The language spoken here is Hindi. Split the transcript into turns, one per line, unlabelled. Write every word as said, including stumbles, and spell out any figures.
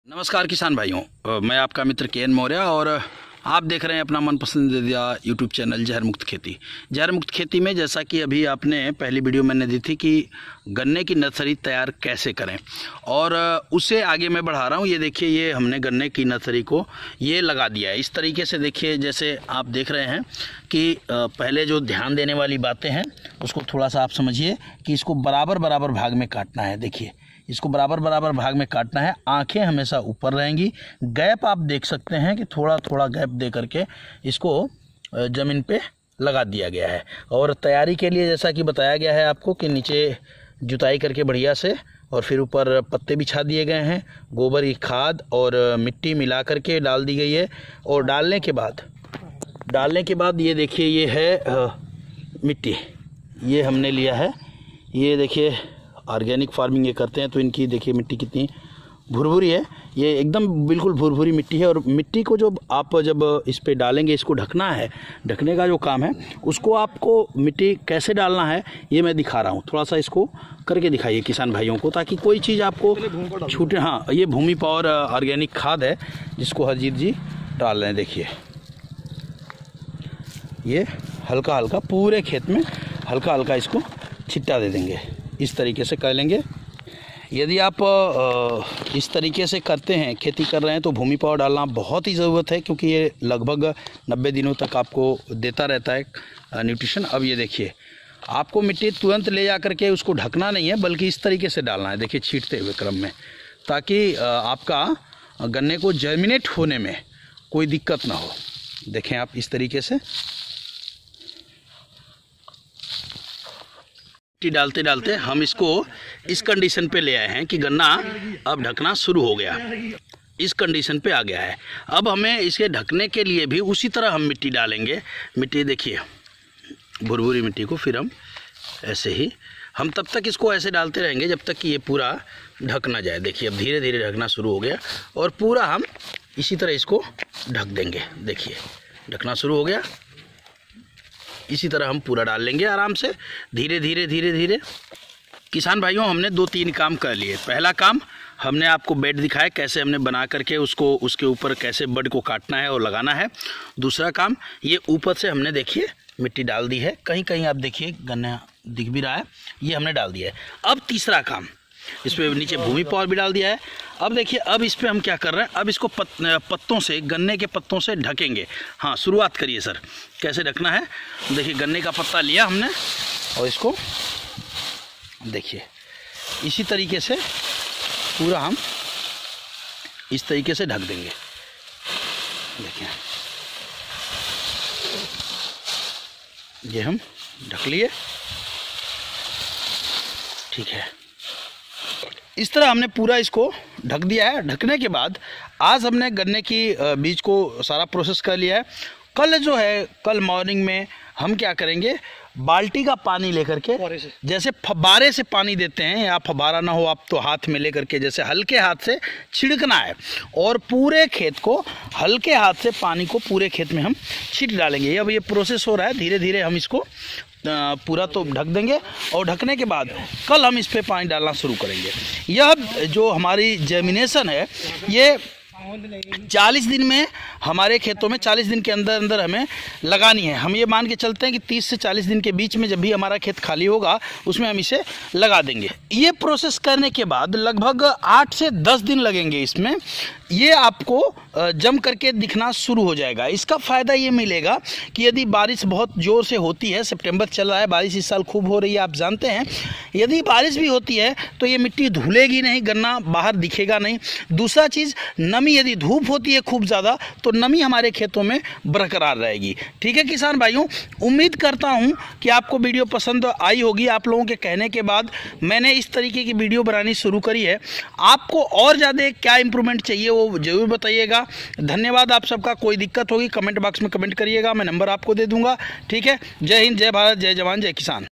नमस्कार किसान भाइयों, मैं आपका मित्र के एन मौर्य और आप देख रहे हैं अपना मन पसंदीदा यूट्यूब चैनल जहर मुक्त खेती। जहर मुक्त खेती में जैसा कि अभी आपने पहली वीडियो मैंने दी थी कि गन्ने की नर्सरी तैयार कैसे करें और उसे आगे मैं बढ़ा रहा हूँ। ये देखिए, ये हमने गन्ने की नर्सरी को ये लगा दिया है इस तरीके से। देखिए, जैसे आप देख रहे हैं कि पहले जो ध्यान देने वाली बातें हैं उसको थोड़ा सा आप समझिए कि इसको बराबर बराबर भाग में काटना है। देखिए, इसको बराबर बराबर भाग में काटना है। आंखें हमेशा ऊपर रहेंगी। गैप आप देख सकते हैं कि थोड़ा थोड़ा गैप दे करके इसको ज़मीन पे लगा दिया गया है। और तैयारी के लिए जैसा कि बताया गया है आपको कि नीचे जुताई करके बढ़िया से और फिर ऊपर पत्ते बिछा दिए गए हैं। गोबर की खाद और मिट्टी मिला करके डाल दी गई है। और डालने के बाद डालने के बाद ये देखिए, ये है मिट्टी, ये हमने लिया है। ये देखिए, ऑर्गेनिक फार्मिंग ये करते हैं तो इनकी देखिए मिट्टी कितनी भुरभुरी है। ये एकदम बिल्कुल भुरभुरी मिट्टी है। और मिट्टी को जो आप जब इस पे डालेंगे, इसको ढकना है, ढकने का जो काम है उसको आपको मिट्टी कैसे डालना है ये मैं दिखा रहा हूँ। थोड़ा सा इसको करके दिखाइए किसान भाइयों को, ताकि कोई चीज़ आपको छूटे। हाँ, ये भूमि पावर ऑर्गेनिक खाद है जिसको हरजीत जी डाल रहे हैं। देखिए, ये हल्का हल्का पूरे खेत में हल्का हल्का इसको छिट्टा दे देंगे। इस तरीके से कर लेंगे। यदि आप इस तरीके से करते हैं, खेती कर रहे हैं, तो भूमि पावर डालना बहुत ही ज़रूरत है, क्योंकि ये लगभग नब्बे दिनों तक आपको देता रहता है न्यूट्रिशन। अब ये देखिए, आपको मिट्टी तुरंत ले जा करके उसको ढकना नहीं है, बल्कि इस तरीके से डालना है। देखिए, छींटते हुए क्रम में, ताकि आपका गन्ने को जर्मिनेट होने में कोई दिक्कत ना हो। देखें आप, इस तरीके से डालते डालते हम इसको इस कंडीशन पे ले आए हैं कि गन्ना अब ढकना शुरू हो गया, इस कंडीशन पे आ गया है। अब हमें इसे ढकने के लिए भी उसी तरह हम मिट्टी डालेंगे। मिट्टी देखिए, भुरभुरी मिट्टी को फिर हम ऐसे ही हम तब तक इसको ऐसे डालते रहेंगे जब तक कि ये पूरा ढक ना जाए। देखिए, अब धीरे धीरे ढकना शुरू हो गया और पूरा हम इसी तरह इसको ढक देंगे। देखिए, ढकना शुरू हो गया। इसी तरह हम पूरा डाल लेंगे आराम से, धीरे धीरे धीरे धीरे। किसान भाइयों, हमने दो तीन काम कर लिए। पहला काम, हमने आपको बेड दिखाया कैसे हमने बना करके उसको उसके ऊपर कैसे बड को काटना है और लगाना है। दूसरा काम, ये ऊपर से हमने देखिए मिट्टी डाल दी है। कहीं कहीं आप देखिए गन्ना दिख भी रहा है, ये हमने डाल दिया है। अब तीसरा काम, इस पर नीचे भूमि पावर भी डाल दिया है। अब देखिए, अब इस पे हम क्या कर रहे हैं, अब इसको पत, पत्तों से, गन्ने के पत्तों से ढकेंगे। हाँ, शुरुआत करिए सर, कैसे ढकना है। देखिए, गन्ने का पत्ता लिया हमने और इसको देखिए इसी तरीके से पूरा हम इस तरीके से ढक देंगे। देखिए, ये हम ढक लिए। ठीक है, इस तरह हमने पूरा इसको ढक दिया है। ढकने के बाद आज हमने गन्ने की बीज को सारा प्रोसेस कर लिया है। कल जो है, कल मॉर्निंग में हम क्या करेंगे, बाल्टी का पानी लेकर के, जैसे फब्बारे से पानी देते हैं, या फब्बारा ना हो आप तो हाथ में लेकर के जैसे हल्के हाथ से छिड़कना है और पूरे खेत को हल्के हाथ से पानी को पूरे खेत में हम छींट डालेंगे। अब ये प्रोसेस हो रहा है, धीरे धीरे हम इसको पूरा तो ढक देंगे और ढकने के बाद कल हम इस पे पानी डालना शुरू करेंगे। यह जो हमारी जर्मिनेशन है, ये चालीस दिन में हमारे खेतों में चालीस दिन के अंदर अंदर हमें लगानी है। हम ये मान के चलते हैं कि तीस से चालीस दिन के बीच में जब भी हमारा खेत खाली होगा उसमें हम इसे लगा देंगे। ये प्रोसेस करने के बाद लगभग आठ से दस दिन लगेंगे इसमें। ये आपको जम करके दिखना शुरू हो जाएगा। इसका फ़ायदा ये मिलेगा कि यदि बारिश बहुत ज़ोर से होती है, सितंबर चल रहा है, बारिश इस साल खूब हो रही है, आप जानते हैं, यदि बारिश भी होती है तो ये मिट्टी धुलेगी नहीं, गन्ना बाहर दिखेगा नहीं। दूसरा चीज़, नमी, यदि धूप होती है खूब ज़्यादा तो नमी हमारे खेतों में बरकरार रहेगी। ठीक है किसान भाइयों, उम्मीद करता हूँ कि आपको वीडियो पसंद आई होगी। आप लोगों के कहने के बाद मैंने इस तरीके की वीडियो बनानी शुरू करी है। आपको और ज़्यादा क्या इम्प्रूवमेंट चाहिए वो ज़रूर बताइएगा। धन्यवाद आप सबका। कोई दिक्कत होगी कमेंट बॉक्स में कमेंट करिएगा, मैं नंबर आपको दे दूंगा। ठीक है, जय हिंद, जय भारत, जय जवान, जय किसान।